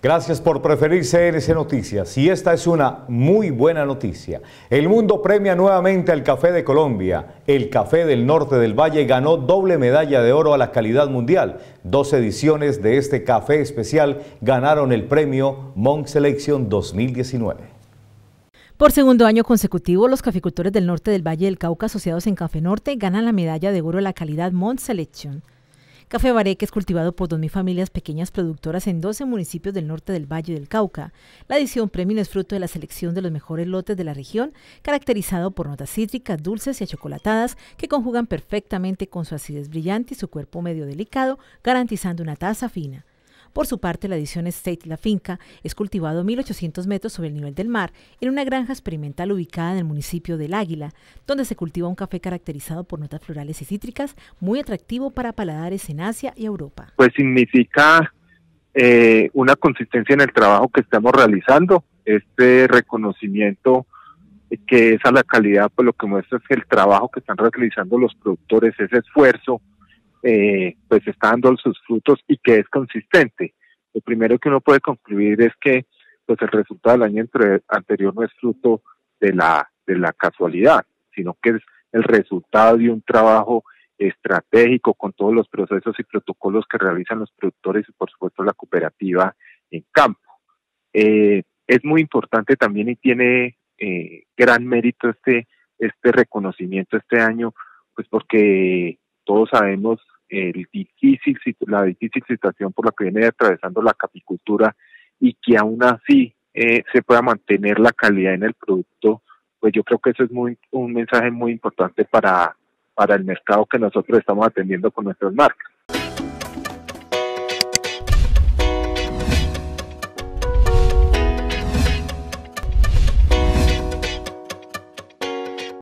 Gracias por preferir CNC Noticias y esta es una muy buena noticia. El mundo premia nuevamente al café de Colombia. El café del norte del Valle ganó doble medalla de oro a la calidad mundial. 2 ediciones de este café especial ganaron el premio Monk Selection 2019. Por segundo año consecutivo, los caficultores del norte del Valle del Cauca asociados en Café Norte ganan la medalla de oro a la calidad Monk Selection. Café Baré, que es cultivado por 2.000 familias pequeñas productoras en 12 municipios del norte del Valle del Cauca. La edición premium es fruto de la selección de los mejores lotes de la región, caracterizado por notas cítricas, dulces y achocolatadas que conjugan perfectamente con su acidez brillante y su cuerpo medio delicado, garantizando una taza fina. Por su parte, la edición State La Finca es cultivado a 1.800 metros sobre el nivel del mar en una granja experimental ubicada en el municipio del Águila, donde se cultiva un café caracterizado por notas florales y cítricas, muy atractivo para paladares en Asia y Europa. Pues significa una consistencia en el trabajo que estamos realizando, este reconocimiento que es a la calidad, pues lo que muestra es que el trabajo que están realizando los productores, ese esfuerzo, pues está dando sus frutos y que es consistente. Lo primero que uno puede concluir es que pues el resultado del año anterior no es fruto de la casualidad, sino que es el resultado de un trabajo estratégico con todos los procesos y protocolos que realizan los productores y por supuesto la cooperativa en campo. Es muy importante también y tiene gran mérito este reconocimiento este año, pues porque todos sabemos la difícil situación por la que viene atravesando la caficultura y que aún así se pueda mantener la calidad en el producto, pues yo creo que eso es un mensaje muy importante para el mercado que nosotros estamos atendiendo con nuestras marcas.